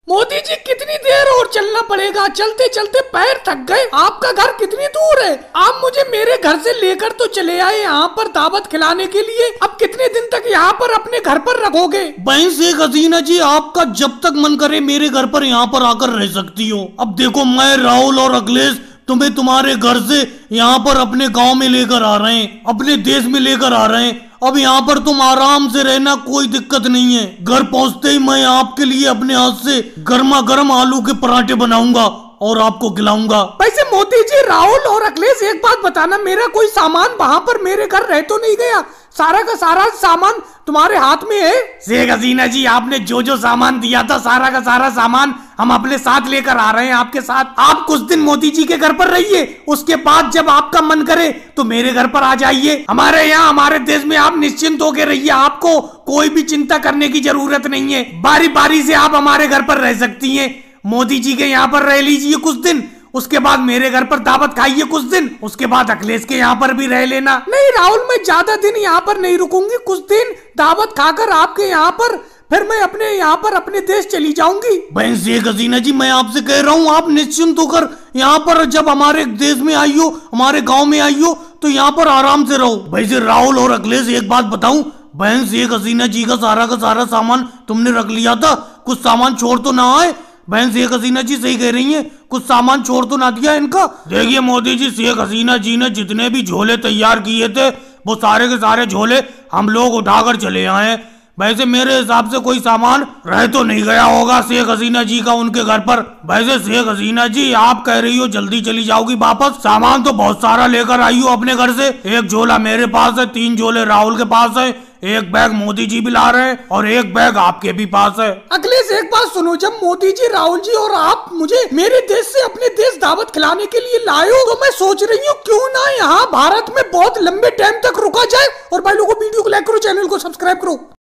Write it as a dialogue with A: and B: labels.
A: मोदी जी कितनी देर और चलना पड़ेगा? चलते चलते पैर थक गए। आपका घर कितनी दूर है? आप मुझे मेरे घर से लेकर तो चले आए यहाँ पर दावत खिलाने के लिए। अब कितने दिन तक यहाँ पर अपने घर पर रखोगे?
B: बहन शेख हसीना जी, आपका जब तक मन करे मेरे घर पर यहाँ पर आकर रह सकती हो। अब देखो, मैं राहुल और अखिलेश तुम्हें तुम्हारे घर से यहाँ पर अपने गांव में लेकर आ रहे हैं, अपने देश में लेकर आ रहे हैं। अब यहाँ पर तुम आराम से रहना, कोई दिक्कत नहीं है। घर पहुँचते ही मैं आपके लिए अपने हाथ से गर्मा गर्म आलू के पराठे बनाऊंगा और आपको खिलाऊंगा।
A: वैसे मोदी जी, राहुल और अखिलेश, एक बात बताना, मेरा कोई सामान वहाँ पर मेरे घर रह तो नहीं गया? सारा का सारा सामान तुम्हारे हाथ में है?
B: शेख हसीना जी, आपने जो जो सामान दिया था, सारा का सारा सामान हम अपने साथ लेकर आ रहे हैं आपके साथ। आप कुछ दिन मोदी जी के घर पर रहिए, उसके बाद जब आपका मन करे तो मेरे घर पर आ जाइए। हमारे यहाँ, हमारे देश में आप निश्चिंत होकर रहिए, आपको कोई भी चिंता करने की जरूरत नहीं है। बारी बारी से आप हमारे घर पर रह सकती हैं। मोदी जी के यहाँ पर रह लीजिए कुछ दिन, उसके बाद मेरे घर पर दावत खाइए कुछ दिन, उसके बाद अखिलेश के यहाँ पर भी रह लेना।
A: नहीं राहुल, मैं ज्यादा दिन यहाँ पर नहीं रुकूंगी। कुछ दिन दावत खाकर आपके यहाँ पर फिर मैं अपने यहाँ पर अपने देश चली जाऊंगी।
B: बहन शेख हसीना जी, मैं आपसे कह रहा हूँ, आप निश्चिंत होकर यहाँ पर जब हमारे देश में आई हो, हमारे गाँव में आई हो, तो यहाँ पर आराम से रहो। वैसे राहुल और अखिलेश, एक बात बताऊं, बहन शेख हसीना जी का सारा सामान तुमने रख लिया था? कुछ सामान छोड़ तो ना आए? बहन शेख हसीना जी सही कह रही हैं, कुछ सामान छोड़ तो ना दिया इनका? देखिए मोदी जी, शेख हसीना जी ने जितने भी झोले तैयार किए थे, वो सारे के सारे झोले हम लोग उठाकर चले आए। वैसे मेरे हिसाब से कोई सामान रह तो नहीं गया होगा शेख हसीना जी का उनके घर पर। वैसे शेख हसीना जी, आप कह रही हो जल्दी चली जाओगी वापस, सामान तो बहुत सारा लेकर आई हो अपने घर से। एक झोला मेरे पास है, 3 झोले राहुल के पास है, एक बैग मोदी जी भी ला रहे हैं और एक बैग आपके भी पास है।
A: अखिलेश, एक बात सुनो, जब मोदी जी, राहुल जी और आप मुझे मेरे देश से अपने देश दावत खिलाने के लिए लाए हो, तो मैं सोच रही हूँ क्यों ना यहाँ भारत में बहुत लंबे टाइम तक रुका जाए। और भाई लोगों, वीडियो को लाइक करो, चैनल को सब्सक्राइब करो।